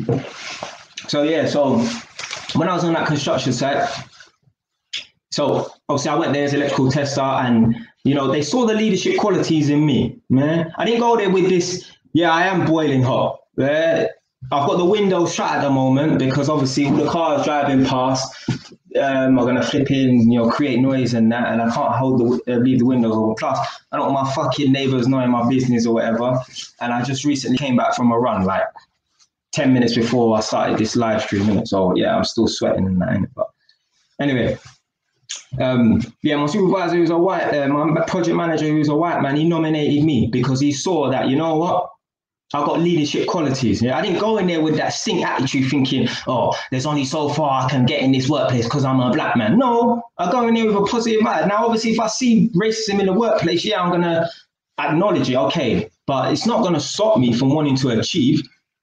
So yeah, so when I was on that construction site, so obviously I went there as electrical tester, and you know they saw the leadership qualities in me. Man, I didn't go there with this. Yeah, I am boiling hot. Yeah, I've got the window shut at the moment because obviously all the cars driving past are gonna flip in, you know, create noise and that, and I can't leave the windows open. Plus, I don't want my fucking neighbours knowing my business or whatever. And I just recently came back from a run, like 10 minutes before I started this live stream, innit? So yeah, I'm still sweating and that, innit? But anyway, yeah, my supervisor, who's a white, my project manager, who's a white man, he nominated me because he saw that, you know what, I've got leadership qualities. Yeah, I didn't go in there with that stink attitude thinking, oh, there's only so far I can get in this workplace because I'm a black man. No, I go in there with a positive vibe. Now, obviously, if I see racism in the workplace, yeah, I'm going to acknowledge it, okay, but it's not going to stop me from wanting to achieve.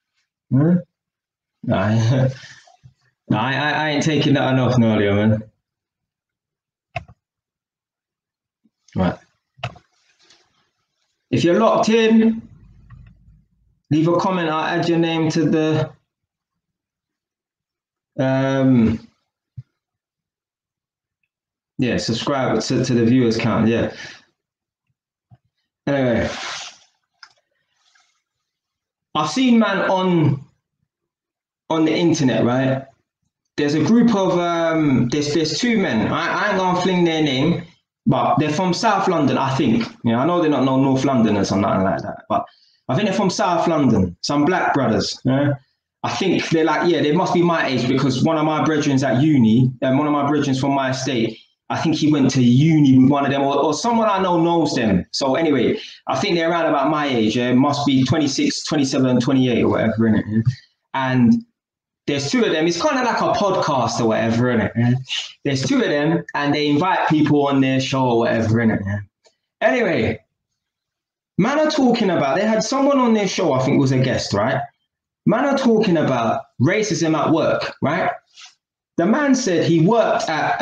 I ain't taking that enough, Nadia, man. Right. If you're locked in, leave a comment. I'll add your name to the yeah, subscribe to the viewers count. Yeah. Anyway, I've seen man on the internet, right? There's a group of there's two men. I ain't gonna fling their name, but they're from South London, I think. Yeah, I know they're not no North London or something like that, but I think they're from South London, some black brothers. Yeah? I think they're like, yeah, they must be my age because one of my brethren's at uni, and one of my brethren's from my estate, I think he went to uni with one of them, or someone I know knows them. So anyway, I think they're around about my age. Yeah? Must be 26, 27, 28 or whatever, innit? Yeah? And there's two of them. It's kind of like a podcast or whatever, innit? Yeah? There's two of them, and they invite people on their show or whatever, innit? Yeah? Anyway, man are talking about, they had someone on their show, I think was a guest, right? Man are talking about racism at work, right? The man said he worked at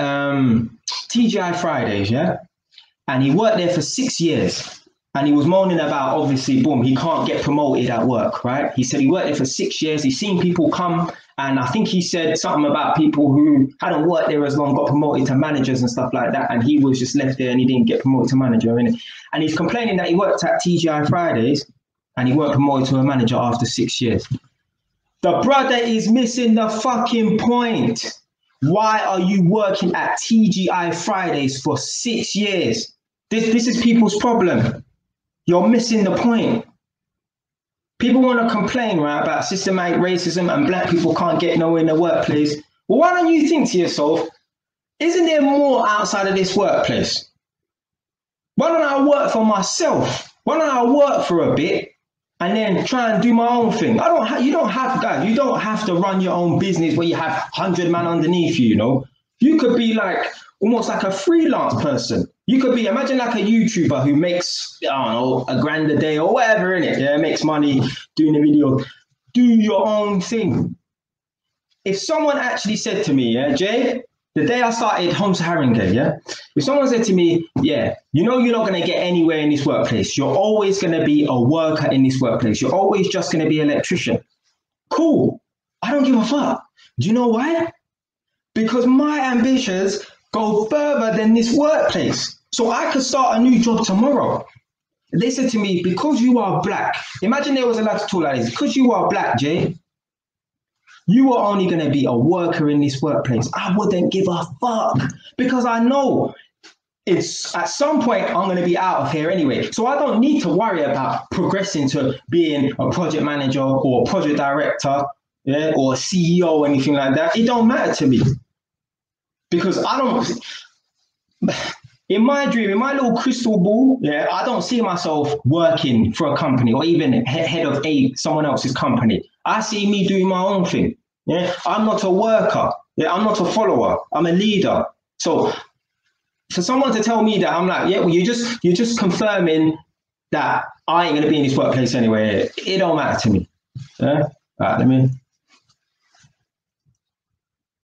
TGI Fridays, yeah? And he worked there for 6 years. And he was moaning about, obviously, boom, he can't get promoted at work, right? He said he worked there for 6 years. He's seen people come, and I think he said something about people who hadn't worked there as long got promoted to managers and stuff like that. And he was just left there and he didn't get promoted to manager, innit? And he's complaining that he worked at TGI Fridays and he weren't promoted to a manager after 6 years. The brother is missing the fucking point. Why are you working at TGI Fridays for 6 years? This is people's problem. You're missing the point. People want to complain, right, about systematic racism and black people can't get nowhere in the workplace. Well, why don't you think to yourself, isn't there more outside of this workplace? Why don't I work for myself? Why don't I work for a bit and then try and do my own thing? You don't have to run your own business where you have 100 men underneath you, you know? You could be like, almost like a freelance person. You could be, imagine like a YouTuber who makes, I don't know, $1,000 a day or whatever, innit? Yeah, makes money doing a video. Do your own thing. If someone actually said to me, yeah, Jay, the day I started Homes Haringey, yeah, if someone said to me, yeah, you know, you're not going to get anywhere in this workplace. You're always going to be a worker in this workplace. You're always just going to be an electrician. Cool. I don't give a fuck. Do you know why? Because my ambitions go further than this workplace. So I could start a new job tomorrow. They said to me, because you are black, imagine there was a lot to talk like this, because you are black, Jay, you are only going to be a worker in this workplace. I wouldn't give a fuck because I know it's at some point I'm going to be out of here anyway. So I don't need to worry about progressing to being a project manager or a project director, yeah, or a CEO or anything like that. It don't matter to me. Because I don't, in my dream, in my little crystal ball, yeah, I don't see myself working for a company or even head of someone else's company. I see me doing my own thing. Yeah, I'm not a worker. Yeah, I'm not a follower. I'm a leader. So for someone to tell me that, I'm like, yeah, well, you're just confirming that I ain't gonna be in this workplace anyway. It don't matter to me. Yeah, all right, let me.